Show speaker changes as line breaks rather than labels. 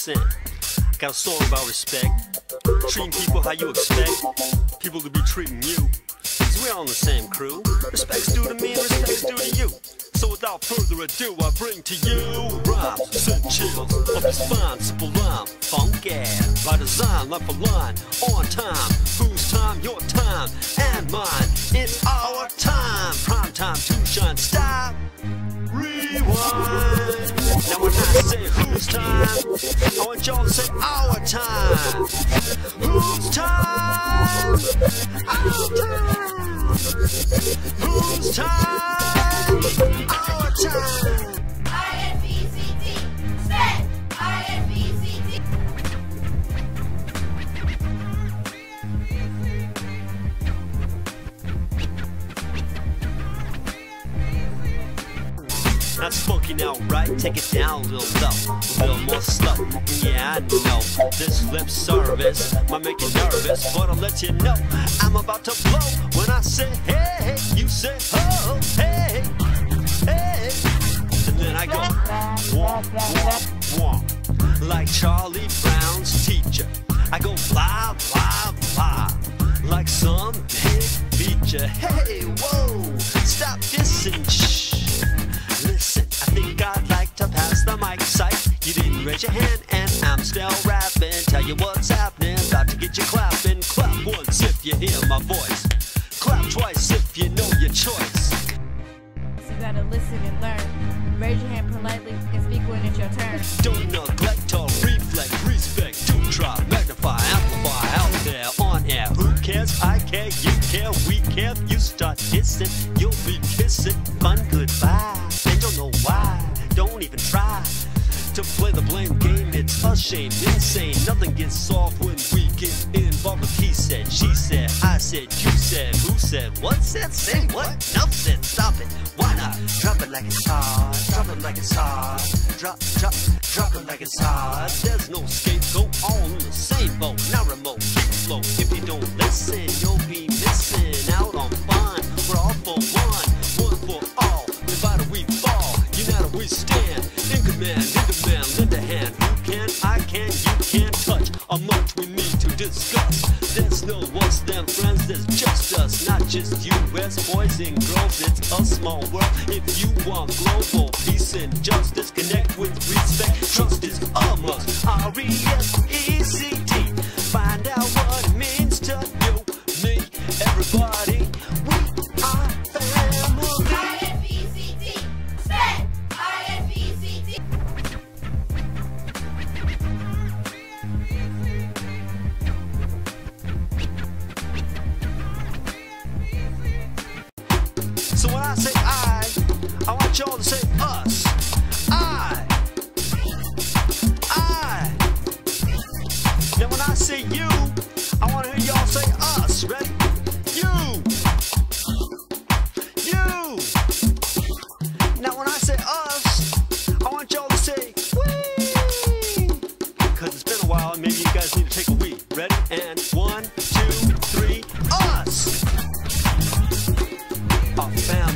listen. I got a song about respect. Treating people how you expect people to be treating you. Cause we're all in the same crew. Respect's due to me and respect's due to you. So without further ado, I bring to you rhymes, send chills up your spine, simple rhyme, funky by design, line for line, on time. Whose time? Your time and mine. It's our time, prime time to shine. Stop, rewind. Now when I say whose time, I want y'all to say our time. Whose time? Our time. Whose time? Our time.
I-N-V-C-T, set, I-N-V-C-T.
That's funky now, right? Take it down a little low, a little more slow. Yeah, I know this lip service might make you nervous, but I'll let you know I'm about to blow. When I say hey, you say oh, hey, hey. And then I go womp, womp, womp. Like Charlie Brown's teacher, I go blah, blah, blah. Like some big feature. Hey, whoa, stop dissing, shh. Listen, I think I'd like to pass the mic. Psych, you didn't raise your hand and I'm still rapping. Tell you what's happening, about to get you clapping. Clap once if you hear my voice. Clap twice if you know your choice.
You gotta listen and learn. Raise your hand politely and speak when it's your turn.
Don't neglect or reflect, respect. Do try, magnify, amplify out there on air. Who cares? I care, you care, we care. If you start dissing, you'll be kissing. Fun goodbye. And you'll know why. Don't even try to play the blame game. It's a shame, insane. Nothing gets solved when we get involved with he said, she said, I said, you said, who said, what said, say what? Enough said, stop it. Why not? Drop it like it's hard. Drop it like it's hard. Drop it like it's hard. There's no scapegoat, all in the same boat. Now remote, keep flow. If you don't listen, you'll be missing out on fun. We're all for one for all. Divided we fall, united we stand. In command, lend a hand. You can, I can, you can touch. A much we need to discuss. There's no us, them friends, there's just us. Not just US boys and girls, it's a small world. If you want global peace and justice, connect with respect. Trust is a must. R-E-S-E-C-T. Find out what it means to you, me, everybody. We are family.
I-N-V-C-T, set, I-N-V-C-T.
So when I say I want y'all to say us. I. Then when I say you, I want to hear y'all say us. Ready? You. Now when I say us, I want y'all to say we. Because it's been a while and maybe you guys need to take a wee. Ready? And 1, 2, 3, us. Our family.